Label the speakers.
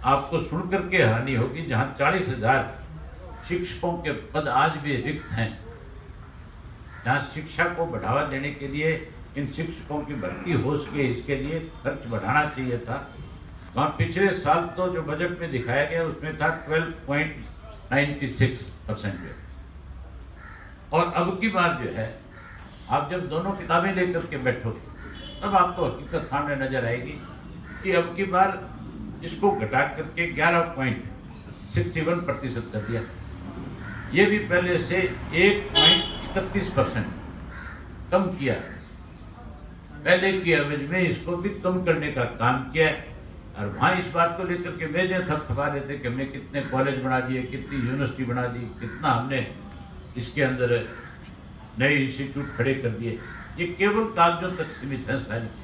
Speaker 1: आपको सुनकर के हैरानी होगी, जहां 40,000 शिक्षकों के पद आज भी रिक्त हैं, जहां शिक्षा को बढ़ावा देने के लिए इन शिक्षकों की भर्ती हो सके, इसके लिए खर्च बढ़ाना चाहिए था। वहाँ पिछले साल तो जो बजट में दिखाया गया उसमें था 12.96%। और अब की बार जो है, आप जब दोनों किताबें लेकर के बैठोगे तब आपको हकीकत सामने नजर आएगी कि अब की बार इसको घटा करके 11.61% कर दिया। ये भी पहले से 1.31% कम किया। पहले की एवरेज में इसको भी कम करने का काम किया है। और वहाँ इस बात को लेकर के मेजे थपथपा रहे थे कि हमने कितने कॉलेज बना दिए, कितनी यूनिवर्सिटी बना दी, कितना हमने इसके अंदर नए इंस्टीट्यूट खड़े कर दिए। ये केवल कागजों तक सीमित है सारी।